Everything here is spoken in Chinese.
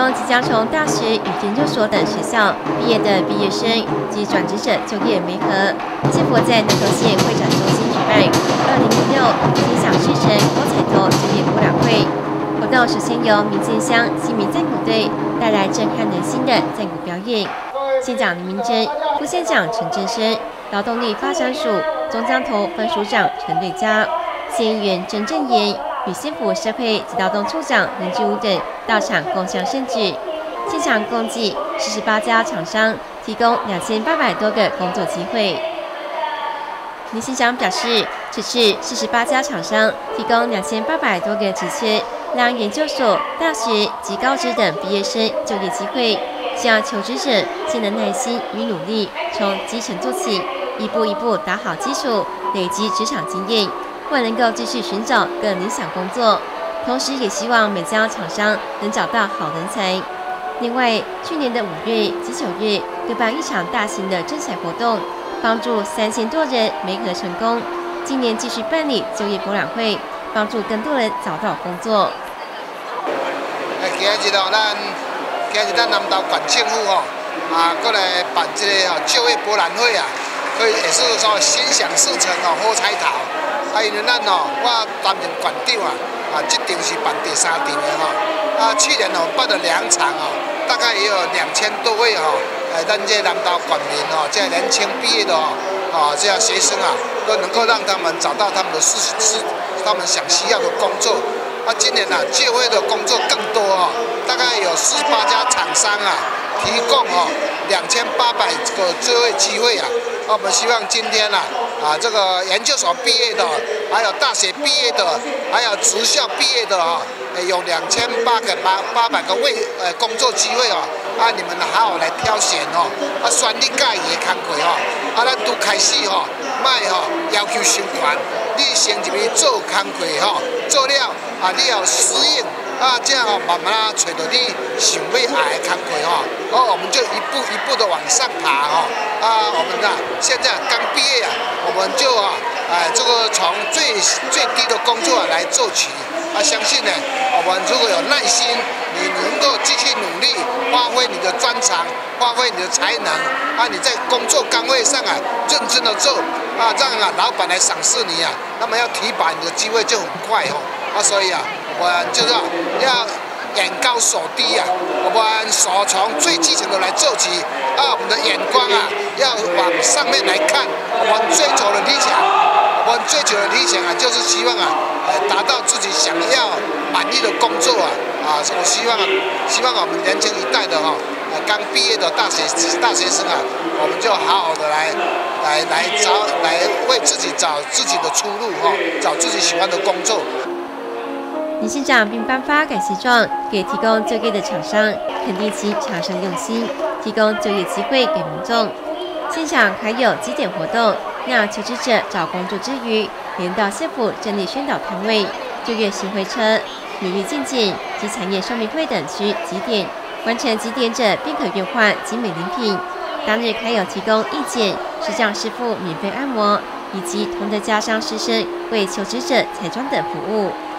供即将从大学与研究所等学校毕业的毕业生及转职者就业媒合，县府在南投县会展中心举办2016心想事成高彩头就业博览会。活动首先由民建乡新民赞鼓队带来震撼人心的赞鼓表演，县长林明珍、副县长陈振生、劳动力发展署中江头分署长陈瑞嘉、县议员郑正言与县府社会及劳动处长林志武等到场共襄盛举。现场共计48家厂商提供2800多个工作机会。林县长表示，此次48家厂商提供2800多个职缺，让研究所、大学及高职等毕业生就业机会。希望求职者尽能耐心与努力，从基层做起，一步一步打好基础，累积职场经验，或能够继续寻找更理想工作。同时，也希望每家厂商能找到好人才。另外，去年的5月及9月各办一场大型的征才活动，帮助3000多人媒合成功。今年继续办理就业博览会，帮助更多人找到工作。 今日咱南投县政府过来办这个就业博览会啊，所以也是说心想事成好彩头。因为咱我担任县长这场是办第3场的去年办了2场大概也有2000多位咱这南投县民这年轻毕业的这样学生都能够让他们找到他们他们想需要的工作。今年就业的工作更多大概有48家厂商提供2800个就业机会我们希望今天这个研究所毕业的，还有大学毕业的，还有职校毕业的有2800个工作机会你们好好来挑选选你介意的工作咱都开始卖要求伤悬，你先入去做工作做了你要适应这样慢慢找到你想要爱的工作我们就一步一步的往上爬我们现在刚毕业我们就这个从最低的工作来做起相信呢，我们如果有耐心，你能够继续努力，发挥你的专长，发挥你的才能你在工作岗位上认真的做让老板来赏识你那么要提拔你的机会就很快所以我们就是要眼高手低我们所从最基层的来做起我们的眼光要往上面来看，我们追求的理想就是希望达到自己想要满意的工作我希望我们年轻一代的刚毕业的大学生我们就好好的来为自己找自己的出路找自己喜欢的工作。 林县长并颁发感谢状给提供就业的厂商，肯定其厂商用心，提供就业机会给民众。现场还有集点活动，让求职者找工作之余，连到县府整理宣导摊位、就业巡回车、履历健检及产业说明会等区集点，完成集点者便可兑换集美礼品。当日还有提供义剪、视障师傅免费按摩，以及同德家商师生为求职者彩妆等服务。